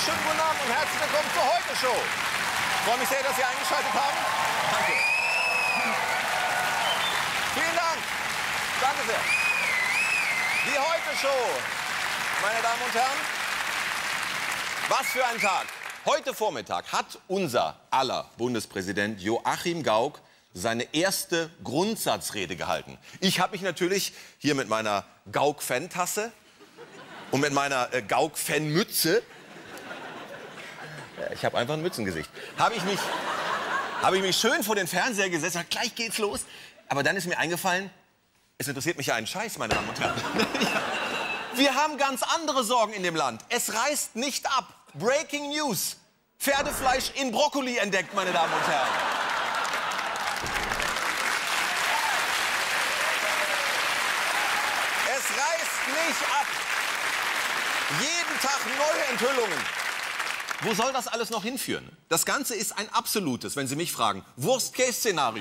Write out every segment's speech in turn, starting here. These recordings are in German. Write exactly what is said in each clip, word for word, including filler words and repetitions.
wunderschönen guten Abend und herzlich willkommen zur Heute-Show. Ich freue mich sehr, dass Sie eingeschaltet haben. Danke. Vielen Dank. Danke sehr. Die Heute-Show, meine Damen und Herren. Was für ein Tag. Heute Vormittag hat unser aller Bundespräsident Joachim Gauck seine erste Grundsatzrede gehalten. Ich habe mich natürlich hier mit meiner Gauck-Fan-Tasse und mit meiner äh, Gauck-Fan-Mütze, ja, ich habe einfach ein Mützengesicht, habe ich, mich, hab ich mich schön vor den Fernseher gesetzt und gleich geht's los. Aber dann ist mir eingefallen, es interessiert mich ja einen Scheiß, meine Damen und Herren. Wir haben ganz andere Sorgen in dem Land. Es reißt nicht ab. Breaking News. Pferdefleisch in Brokkoli entdeckt, meine Damen und Herren. Es reißt nicht ab. Jeden Tag neue Enthüllungen. Wo soll das alles noch hinführen? Das Ganze ist ein absolutes, wenn Sie mich fragen, Worst-Case-Szenario.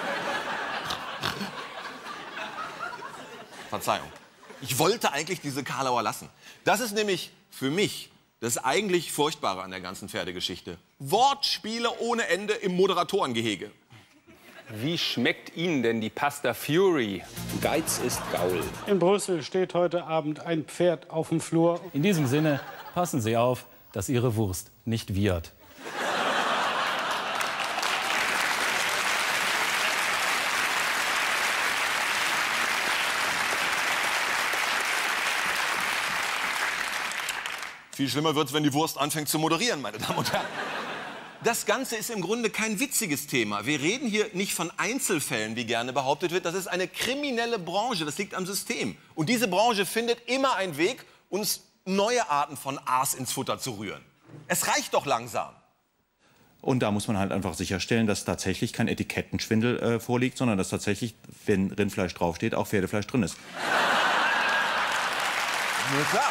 Verzeihung. Ich wollte eigentlich diese Karlauer lassen. Das ist nämlich für mich das eigentlich Furchtbare an der ganzen Pferdegeschichte. Wortspiele ohne Ende im Moderatorengehege. Wie schmeckt Ihnen denn die Pasta Fury? Geiz ist Gaul. In Brüssel steht heute Abend ein Pferd auf dem Flur. In diesem Sinne, passen Sie auf, dass Ihre Wurst nicht wiehert. Viel schlimmer wird's, wenn die Wurst anfängt zu moderieren, meine Damen und Herren. Das Ganze ist im Grunde kein witziges Thema. Wir reden hier nicht von Einzelfällen, wie gerne behauptet wird. Das ist eine kriminelle Branche, das liegt am System. Und diese Branche findet immer einen Weg, uns neue Arten von Aas ins Futter zu rühren. Es reicht doch langsam. Und da muss man halt einfach sicherstellen, dass tatsächlich kein Etikettenschwindel äh, vorliegt, sondern dass tatsächlich, wenn Rindfleisch draufsteht, auch Pferdefleisch drin ist. Nur klar.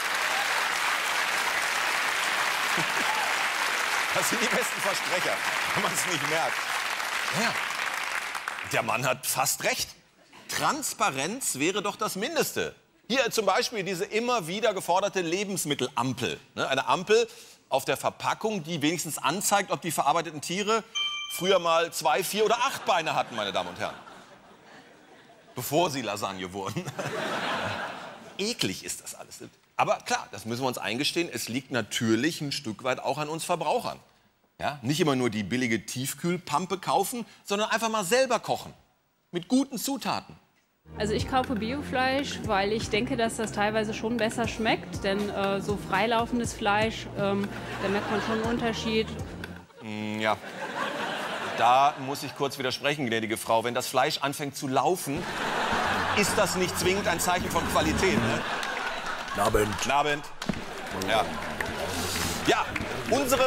Das sind die besten Versprecher, wenn man es nicht merkt. Ja, der Mann hat fast recht. Transparenz wäre doch das Mindeste. Hier zum Beispiel diese immer wieder geforderte Lebensmittelampel. Eine Ampel auf der Verpackung, die wenigstens anzeigt, ob die verarbeiteten Tiere früher mal zwei, vier oder acht Beine hatten, meine Damen und Herren. Bevor sie Lasagne wurden. Eklig ist das alles. Aber klar, das müssen wir uns eingestehen, es liegt natürlich ein Stück weit auch an uns Verbrauchern. Ja, nicht immer nur die billige Tiefkühlpampe kaufen, sondern einfach mal selber kochen. Mit guten Zutaten. Also ich kaufe Biofleisch, weil ich denke, dass das teilweise schon besser schmeckt. Denn äh, so freilaufendes Fleisch, ähm, da merkt man schon einen Unterschied. Mm, ja, da muss ich kurz widersprechen, gnädige Frau. Wenn das Fleisch anfängt zu laufen, ist das nicht zwingend ein Zeichen von Qualität. Ne? Guten Abend. Guten Abend. Ja. Ja, unsere...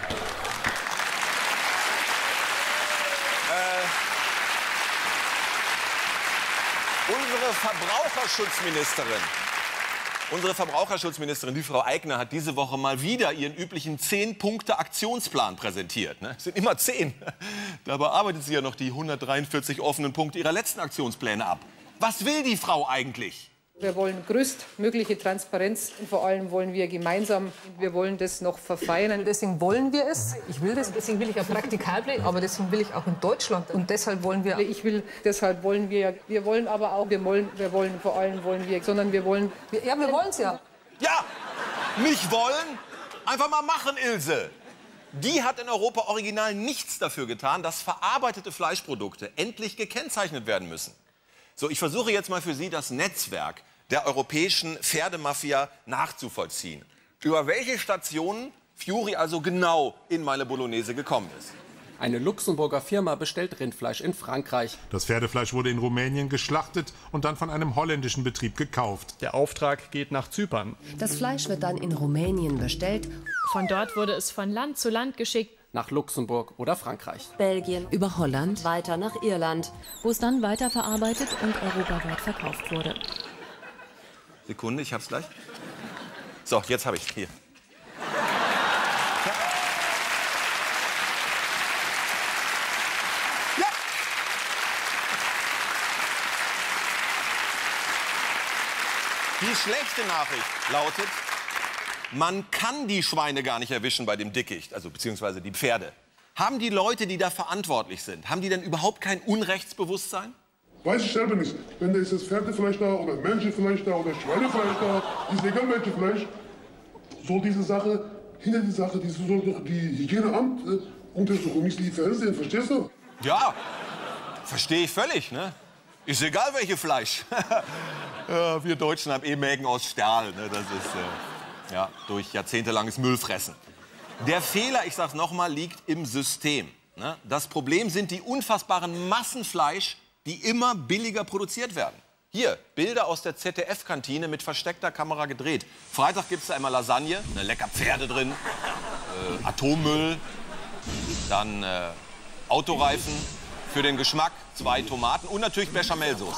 Äh, unsere Verbraucherschutzministerin, unsere Verbraucherschutzministerin, die Frau Aigner, hat diese Woche mal wieder ihren üblichen zehn-Punkte-Aktionsplan präsentiert. Ne? Es sind immer zehn. Dabei arbeitet sie ja noch die hundertdreiundvierzig offenen Punkte ihrer letzten Aktionspläne ab. Was will die Frau eigentlich? Wir wollen größtmögliche Transparenz und vor allem wollen wir gemeinsam, wir wollen das noch verfeinern. Deswegen wollen wir es. Ich will das. Deswegen will ich auch praktikabel, aber deswegen will ich auch in Deutschland. Und deshalb wollen wir. Ich will, deshalb wollen wir. Wir wollen aber auch. Wir wollen, wir wollen vor allem wollen wir, sondern wir wollen. Ja, wir wollen es ja. Ja, nicht wollen, einfach mal machen, Ilse. Die hat in Europa original nichts dafür getan, dass verarbeitete Fleischprodukte endlich gekennzeichnet werden müssen. So, ich versuche jetzt mal für Sie das Netzwerk der europäischen Pferdemafia nachzuvollziehen. Über welche Stationen Fury also genau in meine Bolognese gekommen ist. Eine Luxemburger Firma bestellt Rindfleisch in Frankreich. Das Pferdefleisch wurde in Rumänien geschlachtet und dann von einem holländischen Betrieb gekauft. Der Auftrag geht nach Zypern. Das Fleisch wird dann in Rumänien bestellt. Von dort wurde es von Land zu Land geschickt. Nach Luxemburg oder Frankreich. Belgien. Über Holland. Weiter nach Irland. Wo es dann weiterverarbeitet und europaweit verkauft wurde. Sekunde, ich hab's gleich. So, jetzt habe ich's hier. Ja. Die schlechte Nachricht lautet, Man kann die Schweine gar nicht erwischen bei dem Dickicht, also beziehungsweise die Pferde. Haben die Leute, die da verantwortlich sind, haben die denn überhaupt kein Unrechtsbewusstsein? Weiß ich selber nicht. Wenn da ist das Pferdefleisch da oder Menschenfleisch da oder Schweinefleisch da, ist egal welches Fleisch, soll diese Sache, hinter die Sache, die soll doch die Hygieneamt äh, untersuchen, nicht die Fernsehen, verstehst du? Ja, verstehe ich völlig, ne? Ist egal welches Fleisch. Ja, wir Deutschen haben eh Mägen aus Stahl, ne? Das ist äh, ja, durch jahrzehntelanges Müllfressen. Der Fehler, ich sag's nochmal, liegt im System. Ne? Das Problem sind die unfassbaren Massen Fleisch, die immer billiger produziert werden. Hier, Bilder aus der Z D F-Kantine mit versteckter Kamera gedreht. Freitag gibt's da immer Lasagne, ne, lecker Pferde drin, äh, Atommüll, dann äh, Autoreifen für den Geschmack, zwei Tomaten und natürlich Bechamelsoße.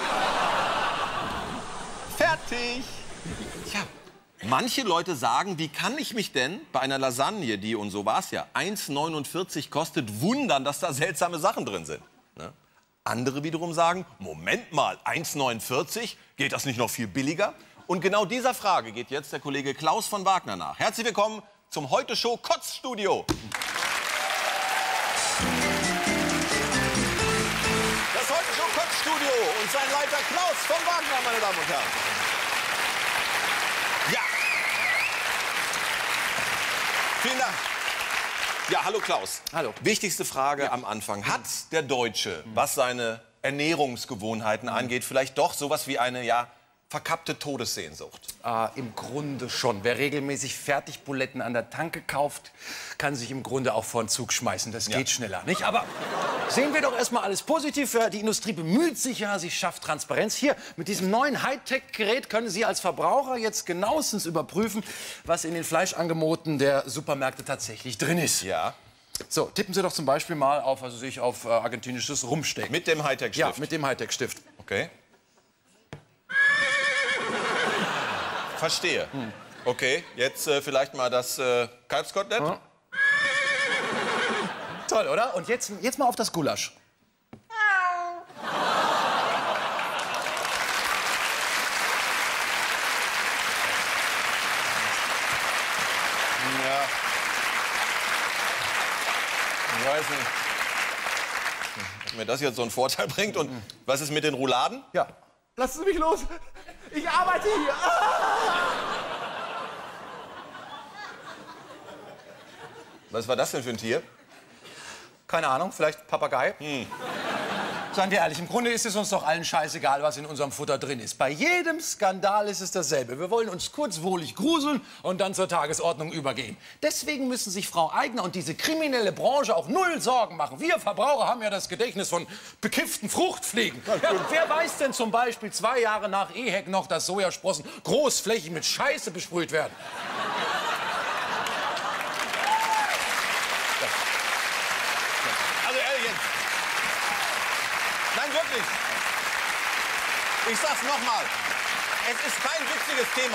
Fertig! Tja, manche Leute sagen, wie kann ich mich denn bei einer Lasagne, die, und so war's ja, eins neunundvierzig kostet, wundern, dass da seltsame Sachen drin sind. Ne? Andere wiederum sagen, Moment mal, eins neunundvierzig, geht das nicht noch viel billiger? Und genau dieser Frage geht jetzt der Kollege Klaus von Wagner nach. Herzlich willkommen zum Heute-Show Kotzstudio. Das Heute-Show Kotzstudio und sein Leiter Klaus von Wagner, meine Damen und Herren. Ja. Vielen Dank. Ja, hallo Klaus. Hallo. Wichtigste Frage ja. am Anfang. Hat der Deutsche, was seine Ernährungsgewohnheiten mhm. angeht, vielleicht doch sowas wie eine, ja, verkappte Todessehnsucht? Ah, im Grunde schon. Wer regelmäßig Fertigbuletten an der Tanke kauft, kann sich im Grunde auch vor den Zug schmeißen. Das ja. geht schneller, nicht? Aber sehen wir doch erstmal alles positiv. Die Industrie bemüht sich ja, sie schafft Transparenz. Hier, mit diesem neuen Hightech-Gerät können Sie als Verbraucher jetzt genauestens überprüfen, was in den Fleischangeboten der Supermärkte tatsächlich drin ist. Ja. So, tippen Sie doch zum Beispiel mal auf, also sich auf äh, argentinisches Rumpsteak. Mit dem Hightech-Stift? Ja, mit dem Hightech-Stift. Okay. Verstehe. Hm. Okay, jetzt äh, vielleicht mal das äh, Kalbskotelett. Hm. Toll, oder? Und jetzt, jetzt mal auf das Gulasch. Ja. Ich weiß nicht, ob mir das jetzt so einen Vorteil bringt. Und was ist mit den Rouladen? Ja. Lassen Sie mich los! Ich arbeite hier! Ah! Was war das denn für ein Tier? Keine Ahnung, vielleicht Papagei? Hm. Seien wir ehrlich, im Grunde ist es uns doch allen scheißegal, was in unserem Futter drin ist. Bei jedem Skandal ist es dasselbe. Wir wollen uns kurzwohlig gruseln und dann zur Tagesordnung übergehen. Deswegen müssen sich Frau Aigner und diese kriminelle Branche auch null Sorgen machen. Wir Verbraucher haben ja das Gedächtnis von bekifften Fruchtfliegen. Ja, wer weiß denn zum Beispiel zwei Jahre nach Ehek noch, dass Sojasprossen großflächig mit Scheiße besprüht werden? Nein, wirklich. Ich sag's noch mal. Es ist kein witziges Thema.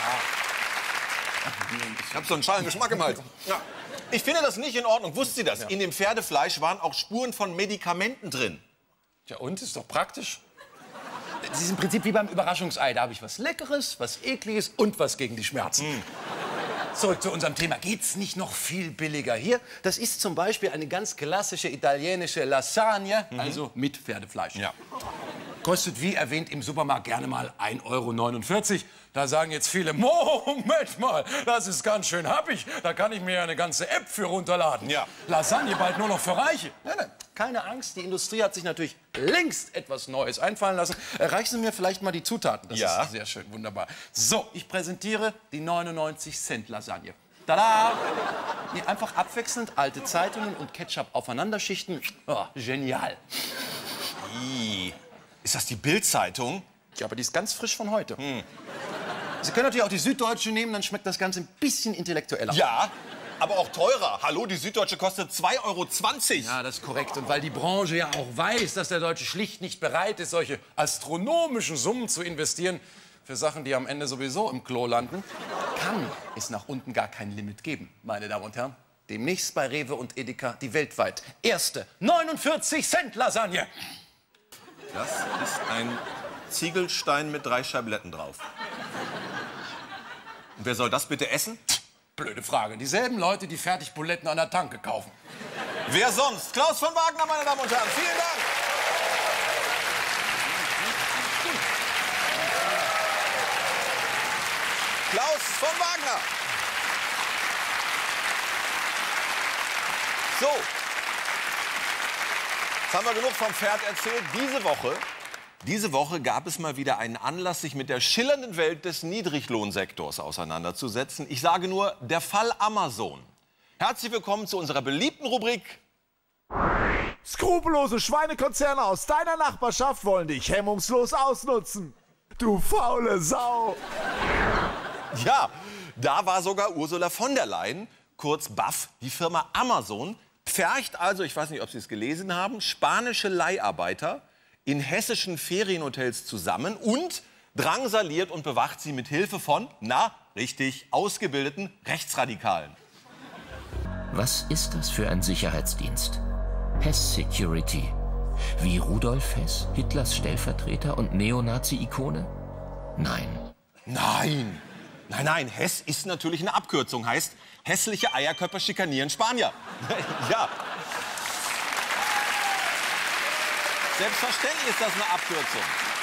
Ja. Ich hab so einen schalen Geschmack im Hals. Ja. Ich finde das nicht in Ordnung. Wussten Sie das? Ja. In dem Pferdefleisch waren auch Spuren von Medikamenten drin. Ja, und? Ist doch praktisch. Das ist im Prinzip wie beim Überraschungsei. Da habe ich was Leckeres, was Ekliges und was gegen die Schmerzen. Mm. Zurück zu unserem Thema. Geht's nicht noch viel billiger? Hier, das ist zum Beispiel eine ganz klassische italienische Lasagne, mhm. also mit Pferdefleisch. Ja. Kostet, wie erwähnt, im Supermarkt gerne mal ein Euro neunundvierzig. Da sagen jetzt viele, Moment mal, das ist ganz schön happig. Da kann ich mir ja eine ganze App für runterladen. Ja. Lasagne bald nur noch für Reiche. Nein, nein, keine Angst, die Industrie hat sich natürlich längst etwas Neues einfallen lassen. Reichen Sie mir vielleicht mal die Zutaten. Das ja. ist sehr schön, wunderbar. So, ich präsentiere die neunundneunzig Cent Lasagne. Tada! Nee, einfach abwechselnd alte Zeitungen und Ketchup aufeinander schichten. Oh, genial. Ii. Ist das die Bild-Zeitung? Ja, aber die ist ganz frisch von heute. Hm. Sie können natürlich auch die Süddeutsche nehmen, dann schmeckt das Ganze ein bisschen intellektueller. Ja, aber auch teurer. Hallo, die Süddeutsche kostet zwei Euro zwanzig. Ja, das ist korrekt. Und weil die Branche ja auch weiß, dass der Deutsche schlicht nicht bereit ist, solche astronomischen Summen zu investieren für Sachen, die am Ende sowieso im Klo landen, kann es nach unten gar kein Limit geben, meine Damen und Herren. Demnächst bei Rewe und Edeka die weltweit erste neunundvierzig Cent Lasagne. Das ist ein Ziegelstein mit drei Scheibletten drauf. Und wer soll das bitte essen? Blöde Frage. Dieselben Leute, die Fertigbuletten an der Tanke kaufen. Wer sonst? Klaus von Wagner, meine Damen und Herren. Vielen Dank. Klaus von Wagner. So. Jetzt haben wir genug vom Pferd erzählt. Diese Woche, diese Woche gab es mal wieder einen Anlass, sich mit der schillernden Welt des Niedriglohnsektors auseinanderzusetzen. Ich sage nur, der Fall Amazon. Herzlich willkommen zu unserer beliebten Rubrik. Skrupellose Schweinekonzerne aus deiner Nachbarschaft wollen dich hemmungslos ausnutzen. Du faule Sau. Ja, da war sogar Ursula von der Leyen, kurz B A F, die Firma Amazon, pfercht also, ich weiß nicht, ob Sie es gelesen haben, spanische Leiharbeiter in hessischen Ferienhotels zusammen und drangsaliert und bewacht sie mit Hilfe von, na, richtig, ausgebildeten Rechtsradikalen. Was ist das für ein Sicherheitsdienst? Hess Security. Wie Rudolf Hess, Hitlers Stellvertreter und Neonazi-Ikone? Nein. Nein. Nein, nein, Hess ist natürlich eine Abkürzung. Heißt, hässliche Eierköpfe schikanieren Spanier. Ja. Selbstverständlich ist das eine Abkürzung.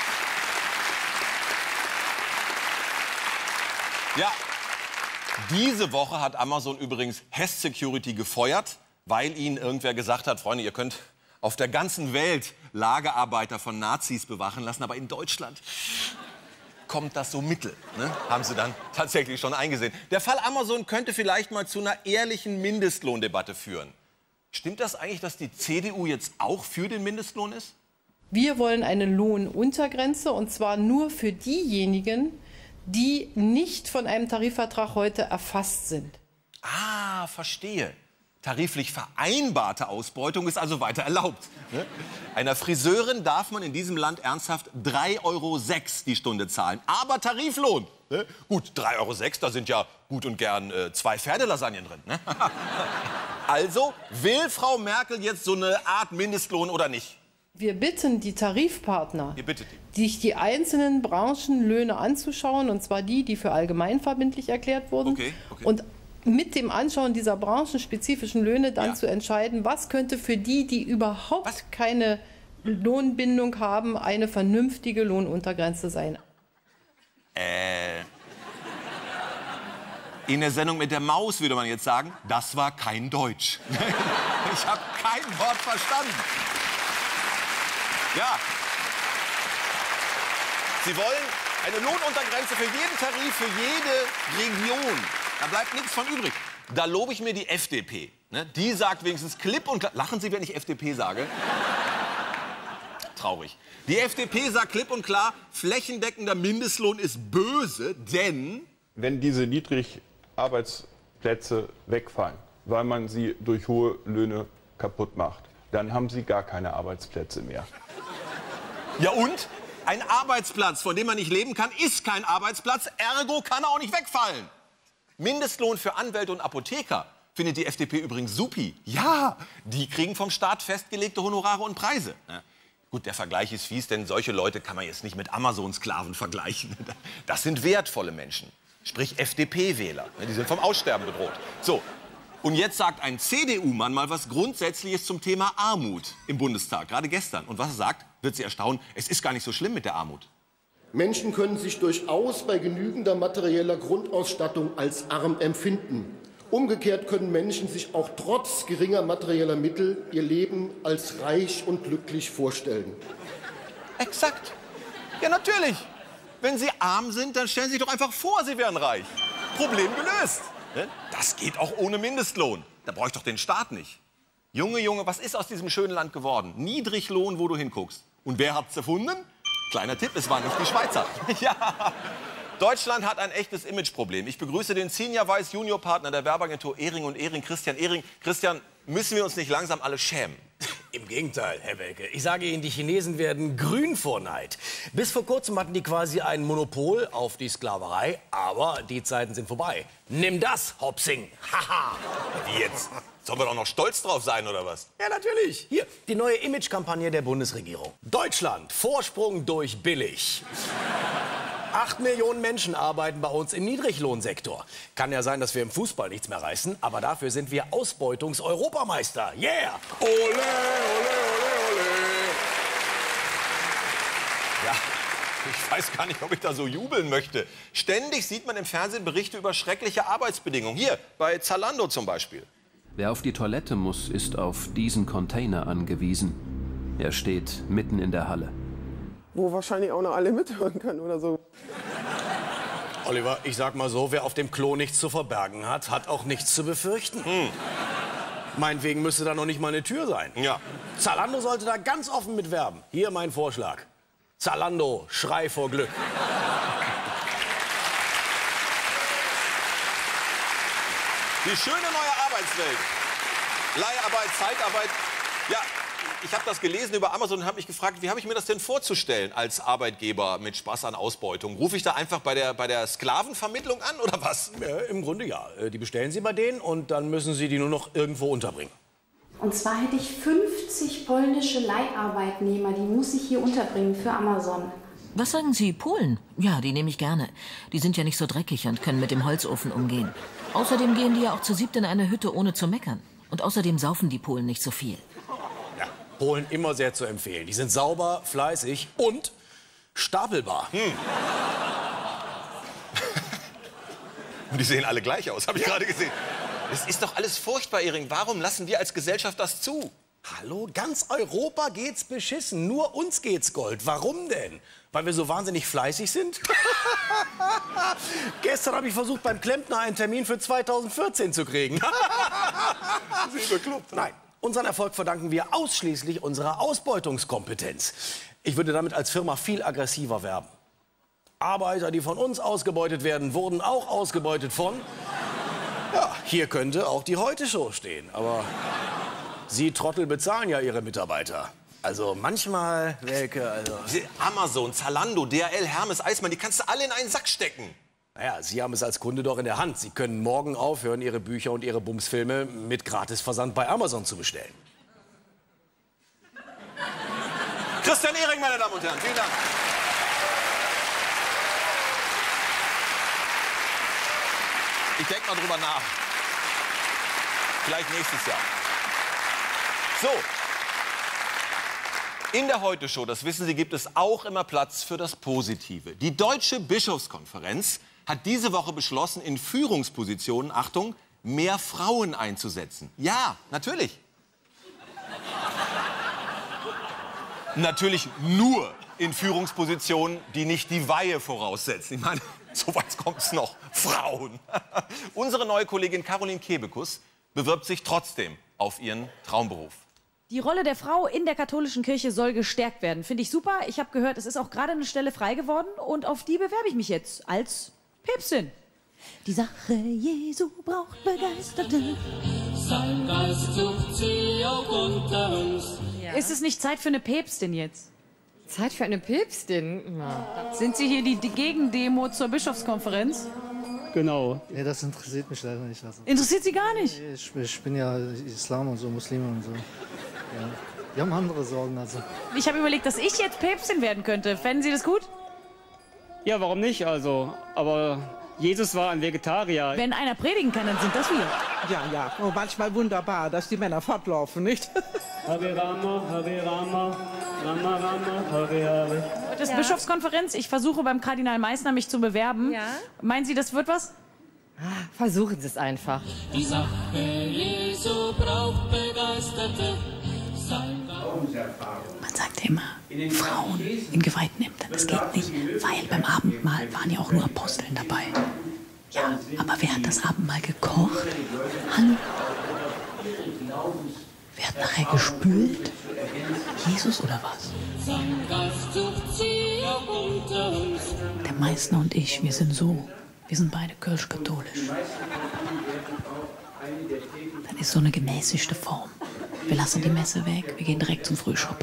Ja. Diese Woche hat Amazon übrigens Hess Security gefeuert, weil ihnen irgendwer gesagt hat, Freunde, ihr könnt auf der ganzen Welt Lagerarbeiter von Nazis bewachen lassen, aber in Deutschland kommt das so mittel, ne? Haben sie dann tatsächlich schon eingesehen. Der Fall Amazon könnte vielleicht mal zu einer ehrlichen Mindestlohndebatte führen. Stimmt das eigentlich, dass die C D U jetzt auch für den Mindestlohn ist? Wir wollen eine Lohnuntergrenze, und zwar nur für diejenigen, die nicht von einem Tarifvertrag heute erfasst sind. Ah, verstehe. Tariflich vereinbarte Ausbeutung ist also weiter erlaubt. Ne? Einer Friseurin darf man in diesem Land ernsthaft drei Euro sechs die Stunde zahlen. Aber Tariflohn. Ne? Gut, drei Euro sechs, da sind ja gut und gern äh, zwei Pferdelasagnen drin. Ne? Also, will Frau Merkel jetzt so eine Art Mindestlohn oder nicht? Wir bitten die Tarifpartner, Ihr bittet die. sich die einzelnen Branchenlöhne anzuschauen, und zwar die, die für allgemeinverbindlich erklärt wurden. Okay, okay. Und mit dem Anschauen dieser branchenspezifischen Löhne dann ja. zu entscheiden, was könnte für die, die überhaupt was? keine Lohnbindung haben, eine vernünftige Lohnuntergrenze sein. Äh. In der Sendung mit der Maus würde man jetzt sagen, das war kein Deutsch. Ich habe kein Wort verstanden. Ja. Sie wollen eine Lohnuntergrenze für jeden Tarif, für jede Region. Da bleibt nichts von übrig. Da lobe ich mir die F D P. Ne? Die sagt wenigstens klipp und klar. Lachen Sie, wenn ich F D P sage? Traurig. Die F D P sagt klipp und klar, flächendeckender Mindestlohn ist böse, denn... Wenn diese Niedrigarbeitsplätze wegfallen, weil man sie durch hohe Löhne kaputt macht, dann haben sie gar keine Arbeitsplätze mehr. Ja und? Ein Arbeitsplatz, von dem man nicht leben kann, ist kein Arbeitsplatz, ergo kann er auch nicht wegfallen. Mindestlohn für Anwälte und Apotheker findet die F D P übrigens supi. Ja, die kriegen vom Staat festgelegte Honorare und Preise. Ja. Gut, der Vergleich ist fies, denn solche Leute kann man jetzt nicht mit Amazon-Sklaven vergleichen. Das sind wertvolle Menschen, sprich F D P-Wähler. Die sind vom Aussterben bedroht. So, und jetzt sagt ein C D U-Mann mal was Grundsätzliches zum Thema Armut im Bundestag, gerade gestern. Und was er sagt, wird Sie erstaunen, es ist gar nicht so schlimm mit der Armut. Menschen können sich durchaus bei genügender materieller Grundausstattung als arm empfinden. Umgekehrt können Menschen sich auch trotz geringer materieller Mittel ihr Leben als reich und glücklich vorstellen. Exakt. Ja, natürlich. Wenn Sie arm sind, dann stellen Sie sich doch einfach vor, Sie wären reich. Problem gelöst. Das geht auch ohne Mindestlohn. Da brauche ich doch den Staat nicht. Junge, Junge, was ist aus diesem schönen Land geworden? Niedriglohn, wo du hinguckst. Und wer hat's erfunden? Kleiner Tipp, es waren nicht die Schweizer. Ja. Deutschland hat ein echtes Imageproblem. Ich begrüße den Senior Vice Junior Partner der Werbeagentur Ehring und Ehring, Christian Ehring. Christian, müssen wir uns nicht langsam alle schämen? Im Gegenteil, Herr Welke. Ich sage Ihnen, die Chinesen werden grün vor Neid. Bis vor kurzem hatten die quasi ein Monopol auf die Sklaverei. Aber die Zeiten sind vorbei. Nimm das, Hopsing. Haha. Wie jetzt? Sollen wir doch noch stolz drauf sein, oder was? Ja, natürlich. Hier, die neue Imagekampagne der Bundesregierung. Deutschland, Vorsprung durch billig. Acht Millionen Menschen arbeiten bei uns im Niedriglohnsektor. Kann ja sein, dass wir im Fußball nichts mehr reißen, aber dafür sind wir Ausbeutungs-Europameister. Yeah! Ole, ole, ole, ole. Ja, ich weiß gar nicht, ob ich da so jubeln möchte. Ständig sieht man im Fernsehen Berichte über schreckliche Arbeitsbedingungen. Hier, bei Zalando zum Beispiel. Wer auf die Toilette muss, ist auf diesen Container angewiesen. Er steht mitten in der Halle. Wo wahrscheinlich auch noch alle mithören können oder so. Oliver, ich sag mal so, wer auf dem Klo nichts zu verbergen hat, hat auch nichts zu befürchten. Hm. Meinetwegen müsste da noch nicht mal eine Tür sein. Ja. Zalando sollte da ganz offen mitwerben. Hier mein Vorschlag. Zalando, Schrei vor Glück. Die schöne neue Arbeitswelt. Leiharbeit, Zeitarbeit. Ja, ich habe das gelesen über Amazon und habe mich gefragt, wie habe ich mir das denn vorzustellen als Arbeitgeber mit Spaß an Ausbeutung? Rufe ich da einfach bei der, bei der Sklavenvermittlung an oder was? Ja, im Grunde ja. Die bestellen Sie bei denen und dann müssen Sie die nur noch irgendwo unterbringen. Und zwar hätte ich fünfzig polnische Leiharbeitnehmer, die muss ich hier unterbringen für Amazon. Was sagen Sie, Polen? Ja, die nehme ich gerne. Die sind ja nicht so dreckig und können mit dem Holzofen umgehen. Außerdem gehen die ja auch zu siebt in eine Hütte, ohne zu meckern. Und außerdem saufen die Polen nicht so viel. Ja, Polen immer sehr zu empfehlen. Die sind sauber, fleißig und stapelbar. Hm. Und die sehen alle gleich aus, habe ich ja. gerade gesehen. Es ist doch alles furchtbar, Ehring. Warum lassen wir als Gesellschaft das zu? Hallo, ganz Europa geht's beschissen. Nur uns geht's Gold. Warum denn? Weil wir so wahnsinnig fleißig sind? Gestern habe ich versucht, beim Klempner einen Termin für zweitausendvierzehn zu kriegen. Sie bekloppt. Nein, unseren Erfolg verdanken wir ausschließlich unserer Ausbeutungskompetenz. Ich würde damit als Firma viel aggressiver werben. Arbeiter, die von uns ausgebeutet werden, wurden auch ausgebeutet von... Ja, hier könnte auch die Heute-Show stehen, aber Sie Trottel bezahlen ja Ihre Mitarbeiter. Also manchmal, Welke, also... Amazon, Zalando, D H L, Hermes, Eismann, die kannst du alle in einen Sack stecken. Naja, Sie haben es als Kunde doch in der Hand. Sie können morgen aufhören, Ihre Bücher und Ihre Bumsfilme mit Gratisversand bei Amazon zu bestellen. Christian Ehring, meine Damen und Herren, vielen Dank. Ich denke mal drüber nach. Vielleicht nächstes Jahr. So. In der Heute-Show, das wissen Sie, gibt es auch immer Platz für das Positive. Die Deutsche Bischofskonferenz hat diese Woche beschlossen, in Führungspositionen, Achtung, mehr Frauen einzusetzen. Ja, natürlich. Natürlich nur in Führungspositionen, die nicht die Weihe voraussetzen. Ich meine, so weit kommt es noch. Frauen. Unsere neue Kollegin Caroline Kebekus bewirbt sich trotzdem auf ihren Traumberuf. Die Rolle der Frau in der katholischen Kirche soll gestärkt werden. Finde ich super. Ich habe gehört, es ist auch gerade eine Stelle frei geworden. Und auf die bewerbe ich mich jetzt als Päpstin. Die Sache Jesu braucht Begeisterte. Sein Geist sucht sie auch unter uns. Ja. Ist es nicht Zeit für eine Päpstin jetzt? Zeit für eine Päpstin? Ja. Sind Sie hier die, die Gegendemo zur Bischofskonferenz? Genau. Nee, das interessiert mich leider nicht. Also. Interessiert Sie gar nicht? Ich, ich bin ja Islam und so, Muslime und so. Ja. Die haben andere Sorgen. Also. Ich habe überlegt, dass ich jetzt Päpstin werden könnte. Fänden Sie das gut? Ja, warum nicht? Also, aber Jesus war ein Vegetarier. Wenn einer predigen kann, dann sind das wir. Ja, ja. Und manchmal wunderbar, dass die Männer fortlaufen, nicht? Heute ist Bischofskonferenz. Ich versuche beim Kardinal Meissner mich zu bewerben. Ja. Meinen Sie, das wird was? Versuchen Sie es einfach. Die Sache Jesu braucht Begeisterte. Man sagt ja immer, Frauen in geweihten Ämtern. Das geht nicht, weil beim Abendmahl waren ja auch nur Aposteln dabei. Ja, aber wer hat das Abendmahl gekocht? Hallo? Wer hat nachher gespült? Jesus oder was? Der Meißner und ich, wir sind so. Wir sind beide kirchkatholisch. Das ist so eine gemäßigte Form. Wir lassen die Messe weg, wir gehen direkt zum Frühschoppen.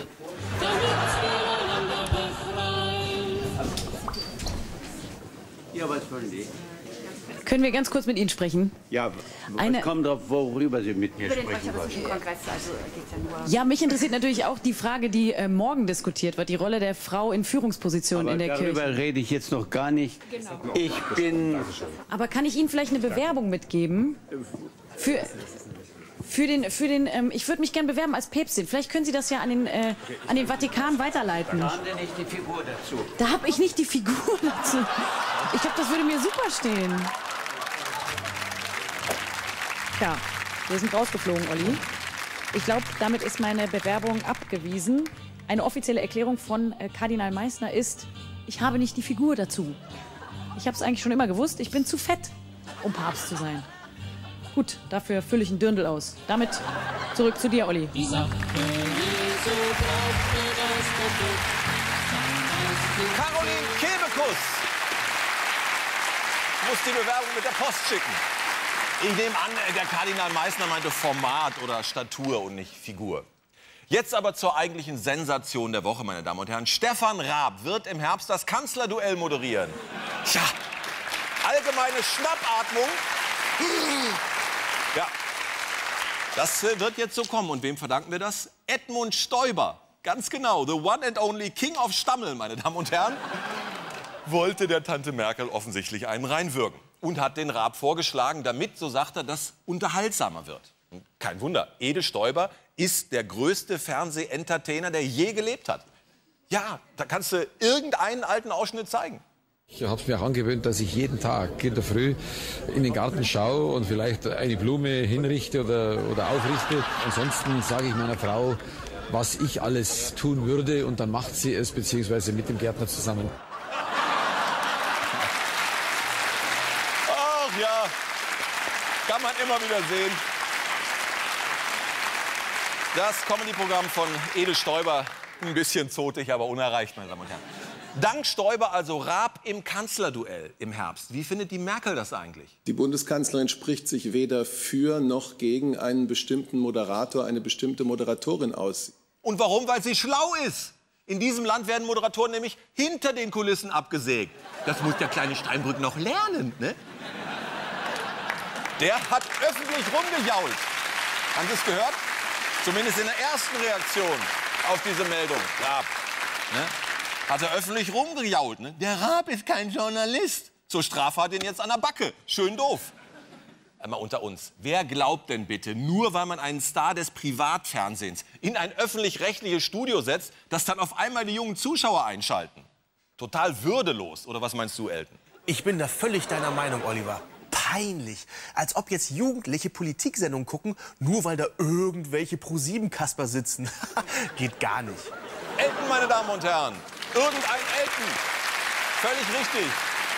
Ja, was wollen die? Können wir ganz kurz mit Ihnen sprechen? Ja, Eine- es kommt drauf, worüber Sie mit mir Über den sprechen wollen. Deutschen Kongress, also geht's ja nur... Ja, mich interessiert natürlich auch die Frage, die äh, morgen diskutiert wird, die Rolle der Frau in Führungspositionen Aber in der darüber Kirche. rede ich jetzt noch gar nicht. Genau. Ich bin... Aber kann ich Ihnen vielleicht eine Bewerbung mitgeben? Für, für den, für den ähm, ich würde mich gern bewerben als Päpstin. Vielleicht können Sie das ja an den, äh, an den Vatikan weiterleiten. Da haben Sie nicht die Figur dazu. Da habe ich nicht die Figur dazu. Ich glaube, das würde mir super stehen. Ja, wir sind rausgeflogen, Olli. Ich glaube, damit ist meine Bewerbung abgewiesen. Eine offizielle Erklärung von äh, Kardinal Meissner ist, ich habe nicht die Figur dazu. Ich habe es eigentlich schon immer gewusst, ich bin zu fett, um Papst zu sein. Gut, dafür fülle ich einen Dirndl aus. Damit zurück zu dir, Olli. Caroline Kebekus muss die Bewerbung mit der Post schicken. Ich nehme an, der Kardinal Meissner meinte Format oder Statur und nicht Figur. Jetzt aber zur eigentlichen Sensation der Woche, meine Damen und Herren. Stefan Raab wird im Herbst das Kanzlerduell moderieren. Tja, allgemeine Schnappatmung. Ja, das wird jetzt so kommen. Und wem verdanken wir das? Edmund Stoiber. Ganz genau, the one and only King of Stammel, meine Damen und Herren, wollte der Tante Merkel offensichtlich einen reinwürgen. Und hat den Raab vorgeschlagen, damit, so sagt er, das unterhaltsamer wird. Und kein Wunder, Ede Stoiber ist der größte Fernseh-Entertainer, der je gelebt hat. Ja, da kannst du irgendeinen alten Ausschnitt zeigen. Ich habe es mir auch angewöhnt, dass ich jeden Tag in der Früh in den Garten schaue und vielleicht eine Blume hinrichte oder, oder aufrichte. Ansonsten sage ich meiner Frau, was ich alles tun würde, und dann macht sie es, beziehungsweise mit dem Gärtner zusammen. Ach ja, kann man immer wieder sehen. Das Comedy-Programm von Ede Stoiber, ein bisschen zotig, aber unerreicht, meine Damen und Herren. Dank Stoiber also Raab im Kanzlerduell im Herbst. Wie findet die Merkel das eigentlich? Die Bundeskanzlerin spricht sich weder für noch gegen einen bestimmten Moderator, eine bestimmte Moderatorin aus. Und warum? Weil sie schlau ist. In diesem Land werden Moderatoren nämlich hinter den Kulissen abgesägt. Das muss der kleine Steinbrück noch lernen, ne? Der hat öffentlich rumgejault. Haben Sie es gehört? Zumindest in der ersten Reaktion auf diese Meldung. Raab, ne? Hat er öffentlich rumgejault. Ne? Der Raab ist kein Journalist. Zur Strafe hat ihn jetzt an der Backe. Schön doof. Einmal unter uns. Wer glaubt denn bitte, nur weil man einen Star des Privatfernsehens in ein öffentlich-rechtliches Studio setzt, dass dann auf einmal die jungen Zuschauer einschalten? Total würdelos. Oder was meinst du, Elton? Ich bin da völlig deiner Meinung, Oliver. Peinlich. Als ob jetzt Jugendliche Politiksendungen gucken, nur weil da irgendwelche Pro sieben Kasper sitzen. Geht gar nicht. Elton, meine Damen und Herren. Irgendein Elton. Völlig richtig.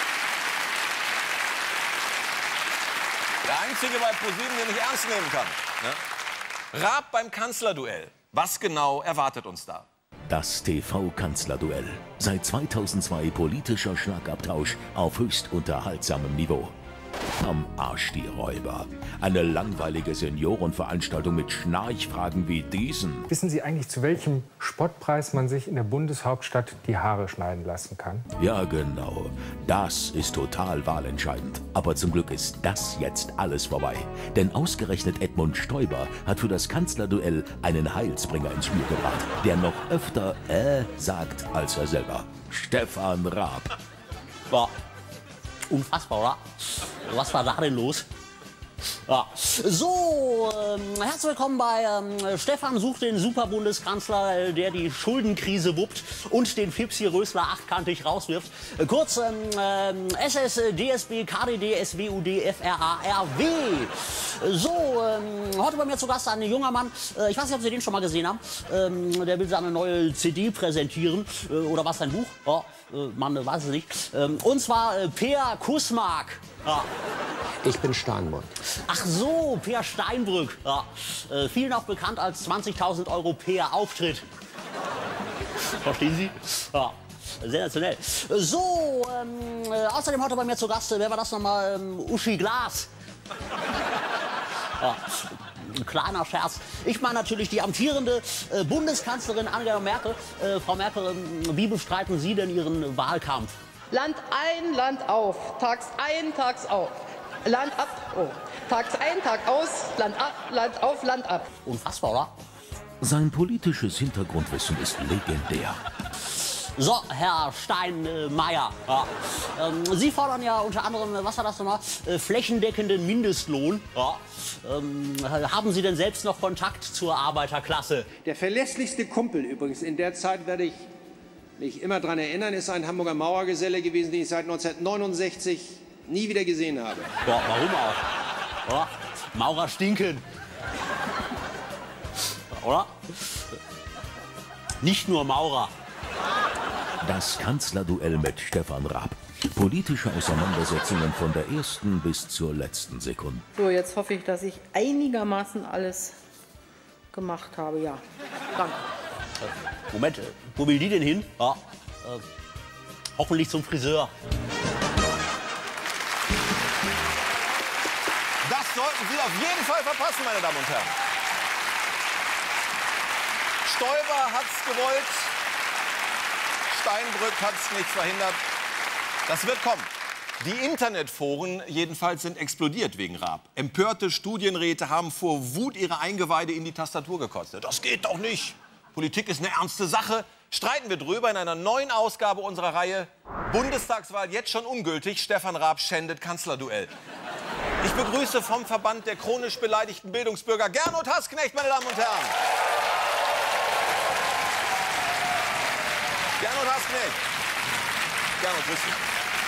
Der Einzige bei Pro sieben, den ich ernst nehmen kann. Ne? Raab beim Kanzlerduell. Was genau erwartet uns da? Das T V-Kanzlerduell. Seit zweitausendzwei politischer Schlagabtausch auf höchst unterhaltsamem Niveau. Am Arsch die Räuber. Eine langweilige Seniorenveranstaltung mit Schnarchfragen wie diesen. Wissen Sie eigentlich, zu welchem Spottpreis man sich in der Bundeshauptstadt die Haare schneiden lassen kann? Ja, genau. Das ist total wahlentscheidend. Aber zum Glück ist das jetzt alles vorbei. Denn ausgerechnet Edmund Stoiber hat für das Kanzlerduell einen Heilsbringer ins Spiel gebracht, der noch öfter äh sagt als er selber. Stefan Raab. War unfassbar, oder? Was war da denn los? Ja. So, ähm, herzlich willkommen bei ähm, Stefan sucht den Superbundeskanzler, der die Schuldenkrise wuppt und den Fipsi Rösler achtkantig rauswirft. Äh, kurz ähm, ähm, S S, D S B, K D D, S W U D, F R A R W. So, ähm, heute bei mir zu Gast ein junger Mann, äh, ich weiß nicht, ob Sie den schon mal gesehen haben, ähm, der will seine neue C D präsentieren, äh, oder was, sein Buch? Ja. Man weiß es nicht. Und zwar Peer Kussmark. Ja. Ich bin Steinbrück. Ach so, Peer Steinbrück. Ja. Äh, vielen auch bekannt als zwanzigtausend Euro Peer Auftritt. Verstehen Sie? Ja. Sensationell. So, ähm, äh, außerdem heute bei mir zu Gast, wer war das nochmal? Ähm, Uschi Glas. Ja. Ein kleiner Scherz. Ich meine natürlich die amtierende äh, Bundeskanzlerin Angela Merkel. Äh, Frau Merkel, äh, wie bestreiten Sie denn Ihren Wahlkampf? Land ein, Land auf. Tags ein, tags auf. Land ab. Oh. Tags ein, Tag aus, Land ab, Land auf, Land ab. Unfassbar, oder? Sein politisches Hintergrundwissen ist legendär. So, Herr Steinmeier, ja. ähm, Sie fordern ja unter anderem, was war das nochmal, äh, flächendeckenden Mindestlohn. Ja. Ähm, haben Sie denn selbst noch Kontakt zur Arbeiterklasse? Der verlässlichste Kumpel übrigens, in der Zeit werde ich mich immer daran erinnern, ist ein Hamburger Mauergeselle gewesen, den ich seit neunzehnhundertneunundsechzig nie wieder gesehen habe. Ja, warum auch? Ja, Maurer stinken. Oder? Nicht nur Maurer. Das Kanzlerduell mit Stefan Raab. Politische Auseinandersetzungen von der ersten bis zur letzten Sekunde. So, jetzt hoffe ich, dass ich einigermaßen alles gemacht habe. Ja, danke. Moment, wo will die denn hin? Ja, äh, hoffentlich zum Friseur. Das sollten Sie auf jeden Fall verpassen, meine Damen und Herren. Stoiber hat's gewollt. Steinbrück hat es nicht verhindert. Das wird kommen. Die Internetforen jedenfalls sind explodiert wegen Raab. Empörte Studienräte haben vor Wut ihre Eingeweide in die Tastatur gekostet. Das geht doch nicht. Politik ist eine ernste Sache. Streiten wir drüber in einer neuen Ausgabe unserer Reihe Bundestagswahl jetzt schon ungültig. Stefan Raab schändet Kanzlerduell. Ich begrüße vom Verband der chronisch beleidigten Bildungsbürger Gernot Hassknecht, meine Damen und Herren. Gernot Hassknecht. Gernot, grüß dich.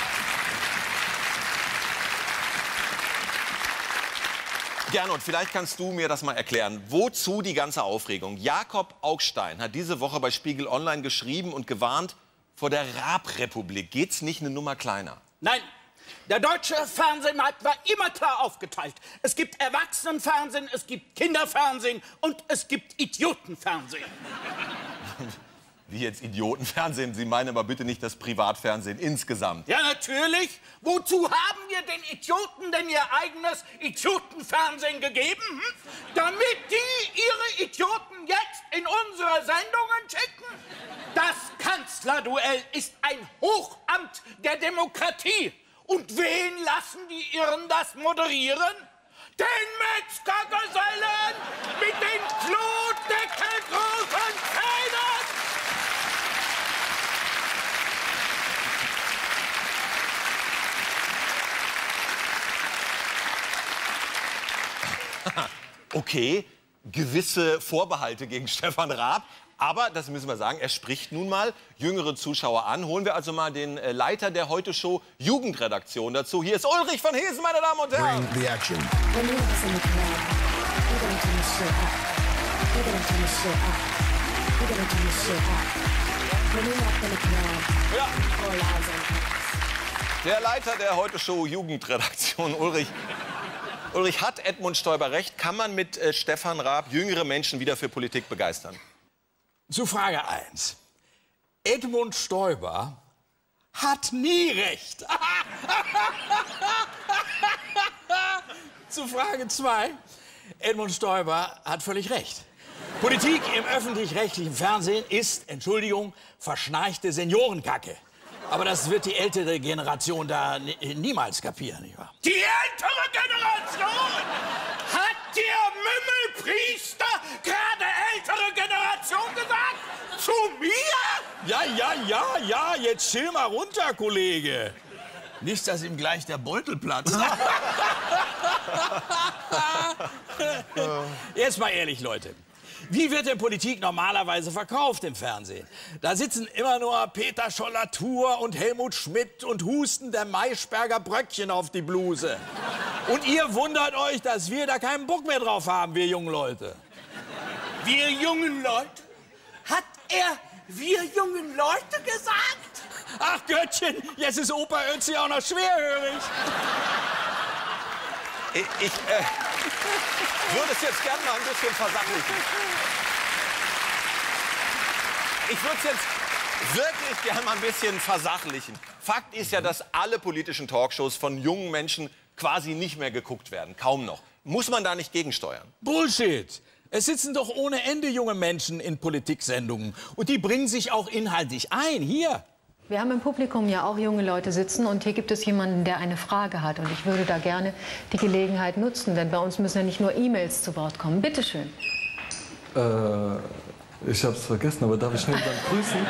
Gernot, vielleicht kannst du mir das mal erklären. Wozu die ganze Aufregung? Jakob Augstein hat diese Woche bei Spiegel Online geschrieben und gewarnt, vor der Raab-Republik geht's nicht eine Nummer kleiner. Nein, der deutsche Fernsehmarkt war immer klar aufgeteilt. Es gibt Erwachsenenfernsehen, es gibt Kinderfernsehen und es gibt Idiotenfernsehen. Wie jetzt Idiotenfernsehen? Sie meinen aber bitte nicht das Privatfernsehen insgesamt. Ja, natürlich. Wozu haben wir den Idioten denn ihr eigenes Idiotenfernsehen gegeben? Hm? Damit die ihre Idioten jetzt in unsere Sendungen schicken? Das Kanzlerduell ist ein Hochamt der Demokratie. Und wen lassen die Irren das moderieren? Den Metzgergesellen mit den klodeckelgroßen Zähnen! Okay, gewisse Vorbehalte gegen Stefan Raab. Aber, das müssen wir sagen, er spricht nun mal jüngere Zuschauer an. Holen wir also mal den äh, Leiter der Heute-Show Jugendredaktion dazu. Hier ist Ulrich von Hesen, meine Damen und Herren. Bring the action. Ja. Der Leiter der Heute-Show Jugendredaktion, Ulrich. Ulrich, hat Edmund Stoiber recht? Kann man mit äh, Stefan Raab jüngere Menschen wieder für Politik begeistern? Zu Frage eins. Edmund Stoiber hat nie recht. Zu Frage zwei. Edmund Stoiber hat völlig recht. Politik im öffentlich-rechtlichen Fernsehen ist, Entschuldigung, verschnarchte Seniorenkacke. Aber das wird die ältere Generation da niemals kapieren, nicht wahr? Die ältere Generation? Hat der Mümmelpriester gerade ältere Generation gesagt? Zu mir? Ja, ja, ja, ja, jetzt chill mal runter, Kollege. Nicht, dass ihm gleich der Beutel platzt. Jetzt mal ehrlich, Leute. Wie wird denn Politik normalerweise verkauft im Fernsehen? Da sitzen immer nur Peter Scholler-Thur und Helmut Schmidt und husten der Maischberger Bröckchen auf die Bluse. Und ihr wundert euch, dass wir da keinen Bock mehr drauf haben, wir jungen Leute. Wir jungen Leute? Hat er wir jungen Leute gesagt? Ach Göttchen, jetzt ist Opa Ötzi auch noch schwerhörig. Ich, ich äh, würde es jetzt gerne mal ein bisschen versachlichen. Ich würde es jetzt wirklich gerne mal ein bisschen versachlichen. Fakt ist ja, dass alle politischen Talkshows von jungen Menschen quasi nicht mehr geguckt werden. Kaum noch. Muss man da nicht gegensteuern? Bullshit. Es sitzen doch ohne Ende junge Menschen in Politiksendungen. Und die bringen sich auch inhaltlich ein. Hier, Wir haben im Publikum ja auch junge Leute sitzen und hier gibt es jemanden, der eine Frage hat. Und ich würde da gerne die Gelegenheit nutzen, denn bei uns müssen ja nicht nur E-Mails zu Wort kommen. Bitte schön. Äh, ich hab's vergessen, aber darf ich schnell jemanden grüßen?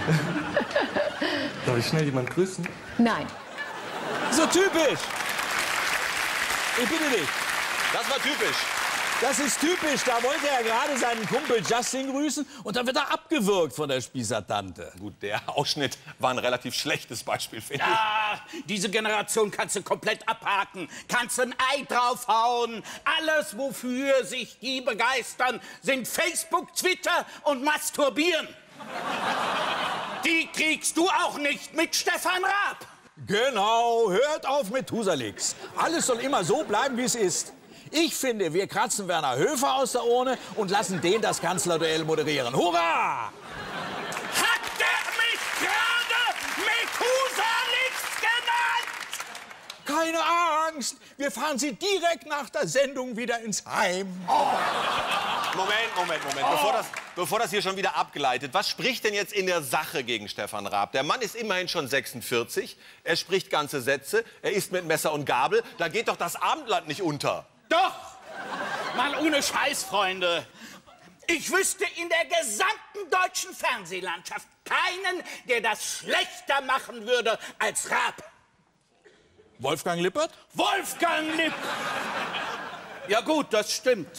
Darf ich schnell jemanden grüßen? Nein. So typisch. Ich bitte dich. Das war typisch. Das ist typisch. Da wollte er gerade seinen Kumpel Justin grüßen und dann wird er abgewürgt von der Spießertante. Gut, der Ausschnitt war ein relativ schlechtes Beispiel, finde ich. Ja, diese Generation kannst du komplett abhaken. Kannst ein Ei draufhauen. Alles, wofür sich die begeistern, sind Facebook, Twitter und Masturbieren. Die kriegst du auch nicht mit Stefan Raab. Genau, hört auf mit Husalix. Alles soll immer so bleiben, wie es ist. Ich finde, wir kratzen Werner Höfer aus der Urne und lassen den das Kanzlerduell moderieren. Hurra! Hat der mich gerade mit Husalix genannt? Keine Angst, wir fahren Sie direkt nach der Sendung wieder ins Heim. Oh. Moment, Moment, Moment. Oh. Bevor, das, bevor das hier schon wieder abgleitet, was spricht denn jetzt in der Sache gegen Stefan Raab? Der Mann ist immerhin schon sechsundvierzig, er spricht ganze Sätze, er isst mit Messer und Gabel. Da geht doch das Abendland nicht unter. Doch! Mal ohne Scheiß, Freunde. Ich wüsste in der gesamten deutschen Fernsehlandschaft keinen, der das schlechter machen würde als Raab. Wolfgang Lippert? Wolfgang Lippert! Ja gut, das stimmt.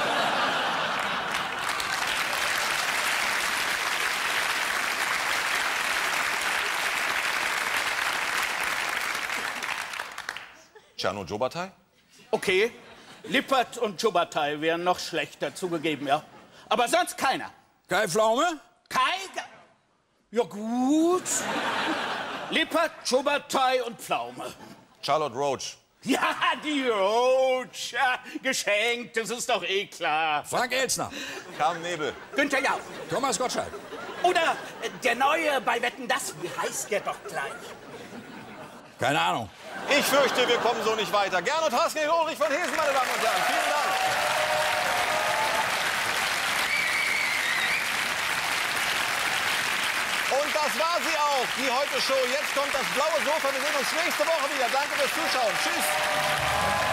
Tscherno Jobatai? Okay, Lippert und Jobatai wären noch schlechter, zugegeben, ja. Aber sonst keiner. Kai Pflaume? Kai? Ja gut. Lippert, Jobatai und Pflaume. Charlotte Roach? Ja, die Roach. Ja, geschenkt, das ist doch eh klar. Frank Elstner? Carmen Nebel? Günther Jauch? Thomas Gottschalk? Oder äh, der Neue bei Wetten, das, wie heißt der doch gleich? Keine Ahnung. Ich fürchte, wir kommen so nicht weiter. Gernot Haskell Ulrich von Hesen, meine Damen und Herren. Vielen Dank. Und das war sie auch, die Heute-Show. Jetzt kommt das blaue Sofa. Wir sehen uns nächste Woche wieder. Danke fürs Zuschauen. Tschüss.